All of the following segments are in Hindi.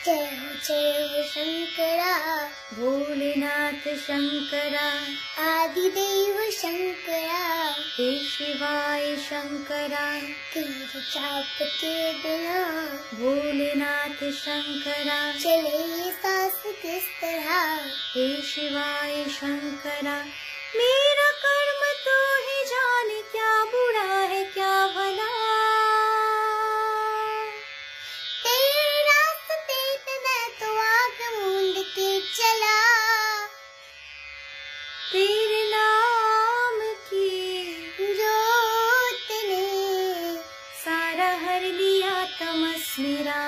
जय हो शंकरा, भोलेनाथ शंकरा, आदिदेव शंकरा, हे शिवाय शंकरा, तेरे जाप के बिना भोलेनाथ शंकरा, चले ये सांस किस तरह। हे शिवाय शंकरा, मेरा कर्म तो ही जाने, क्या बुरा है क्या भला। तेरे रास्ते पे मैं तो आँख मूंद के चला, तेरे नाम की जोत ने सारा हर लिया तमस मेरा।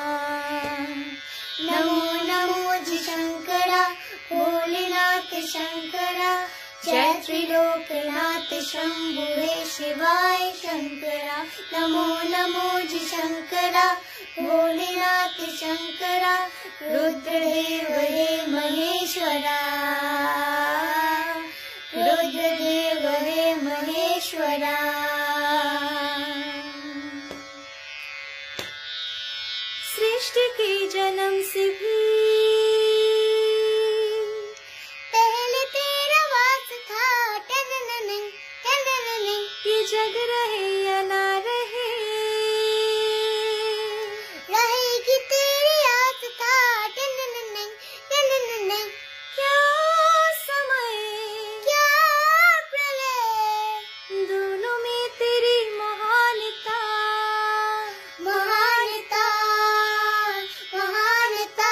नमो नमो जी शंकरा, भोलेनाथ शंकरा, जय त्रिलोकनाथ शंभु हे शिवाय शंकरा। नमो नमो जी शंकरा, भोलेनाथ शंकरा, रुद्रदेव हे महेश्वरा, रुद्रदेव हे महेश्वरा। सृष्टि के जन्म से भी पहले तेरा वास था, टनननन टनननन, ये जग रहे या ना रहे, रहेगी तेरी आस्था, टनननन टनननन, क्या समय क्या प्रलय, दोनों में तेरी महानता, महानता महानता।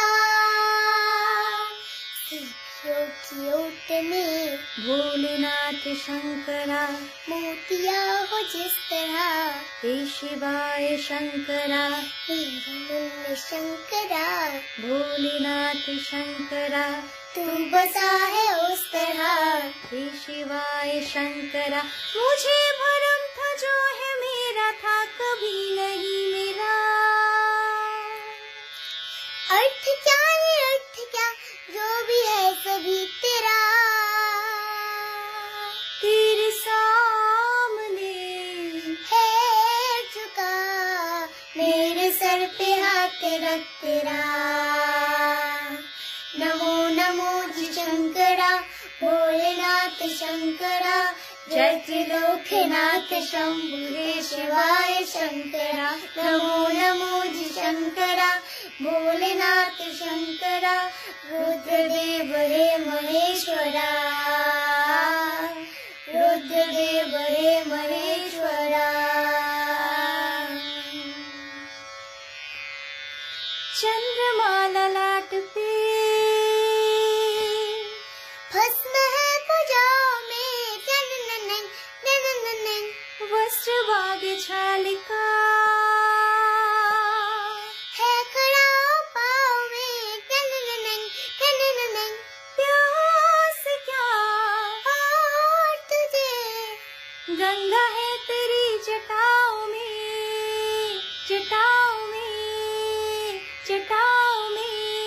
सिद्धों की ओट में भोलेनाथ शंकरा, मोतिया हो जिस तरह, हे शिवाय शंकरा, हे रमण शंकरा, भोलेनाथ शंकरा, तू बसा है उस तरह। हे शिवाय शंकरा, मुझे भरम था जो है मेरा था कभी नहीं मेरा। अर्थ क्या निरर्थ क्या, जो भी है सभी तेरा, तेरे सामने है झुका मेरे सर पे हाथ रख तेरा। नमो नमो जी शंकरा, भोलेनाथ शंकरा, जय त्रिलोकनाथ शंभु हे शिवाय शंकरा। नमो नमो जी शंकरा, भोलेनाथ शंकरा, रुद्रदेव हे महेश्वरा, रुद्रदेव हे महेश्वरा। चंद्रमा ललाट पे भस्म है भुजाओं में, टनननन टनननन, वस्त्र बाग छालिका, है खड़ा पाँव में, टनननन टनननन, प्यास क्या और तुझे गंगा है तेरी जटाओं में, जटाओं में, जटाओं में।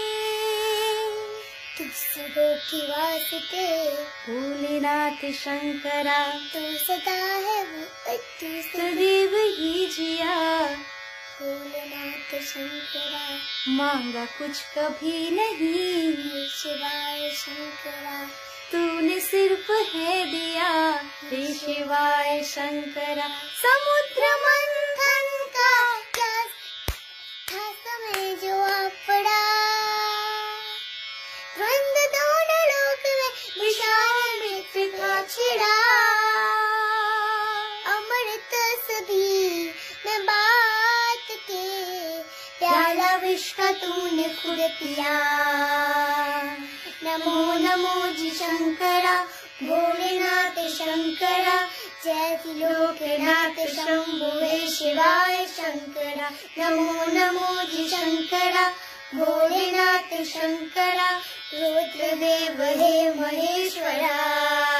तुझसे हो की वास्ते, भोलेनाथ शंकरा, तू सदा है वो तू सदैव ही जिया, भोलेनाथ शंकरा, मांगा कुछ कभी नहीं, हे शिवाय शंकरा, तूने सिर्फ है दिया, हे शिवाय शंकरा। समुद्र मंथन का क्या था समय जो आ पड़ा, द्वंद दोनों लोक में विशाल मित्र था छिड़ा, अमृत सभी में बात के प्याला विष का तूने खुद पिया। नमो नमो जी शंकरा, भोलेनाथ शंकरा, जय त्रिलोकनाथ शंभु हे शिवाय शंकरा। नमो नमो जी शंकरा, भोलेनाथ शंकरा, रुद्रदेव हे महेश्वरा।